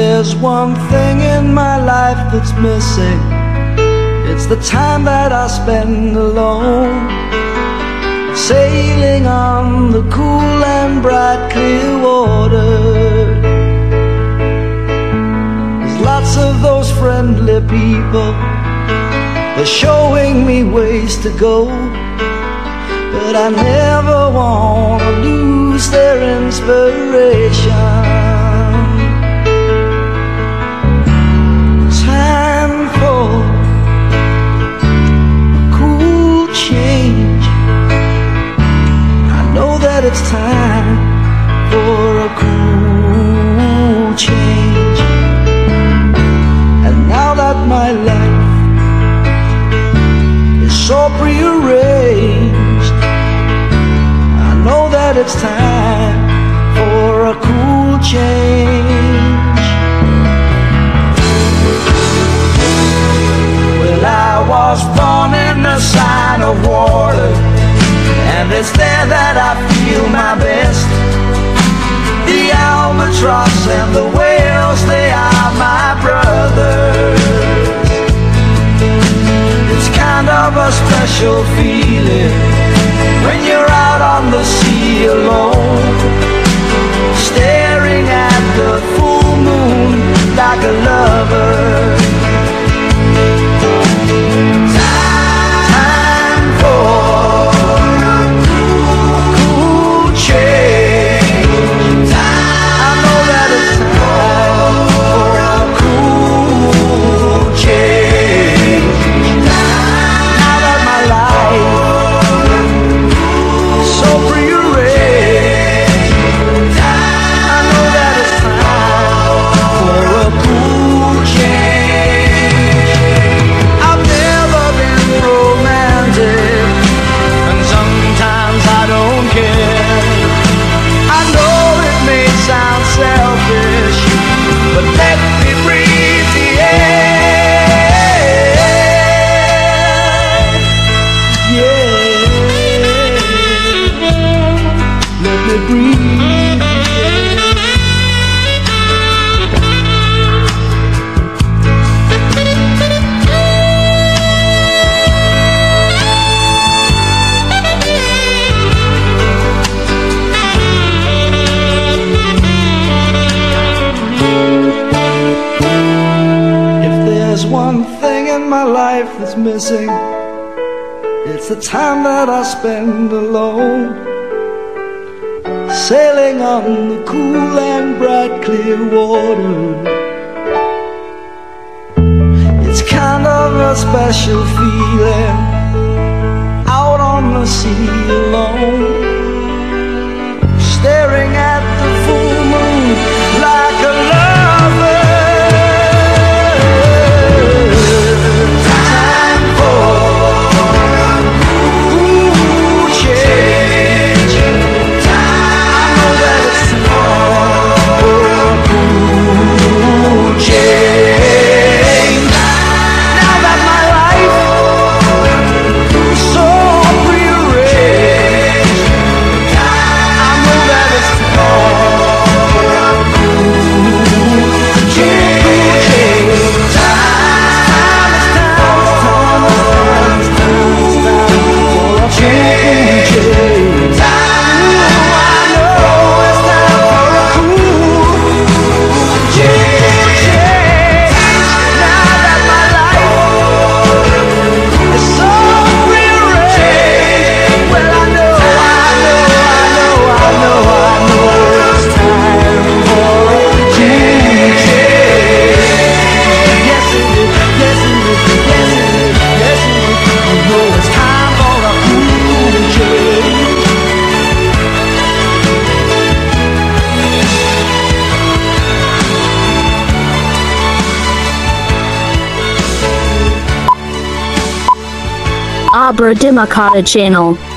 there's one thing in my life that's missing, it's the time that I spend alone, sailing on the cool and bright clear water. There's lots of those friendly people, they're showing me ways to go, but I never want to lose their inspiration. Time for a cool change. I know that it's time for a cool change. And now that my life is so prearranged, I know that it's time for a cool change. Well, I was born in the sign of water, and it's there that I feel my best. The albatross and the whales, they are my brothers. It's kind of a special feeling when you're out on the sea alone, staring at the full moon like a lover. Time for a cool change. I know that it's time for a cool change. Now that my life is so prearranged, I know that it's time for a cool change. I've never been romantic, and sometimes I don't care. I know it may sound selfish, but let me breathe the air. Yeah, let me breathe the air. If there's one thing in my life that's missing, it's the time that I spend alone, sailing on the cool and bright clear water. It's kind of a special feeling, out on the sea alone, staring at the full moon like a lover. Time for a cool change. I know that it's time for a cool change. Now that my life is so prearranged, I know that it's time for a cool change. Time is time for a change. I know it's time for a cool change. Now that my life is so prearranged, well, I know it's time for a change. Yes it is, yes it is, yes it is, yes it is. I know it's time for a cool change. Abra Dimakata channel.